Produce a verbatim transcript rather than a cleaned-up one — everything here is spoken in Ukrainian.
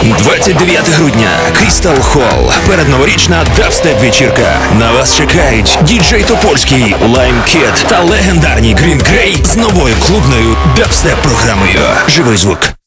двадцять дев'яте грудня. Крістал Холл. Передноворічна дабстеп-вечірка. На вас чекають діджей Топольський, Лайм Кіт та легендарні Green Grey з новою клубною дабстеп-програмою. Живий звук.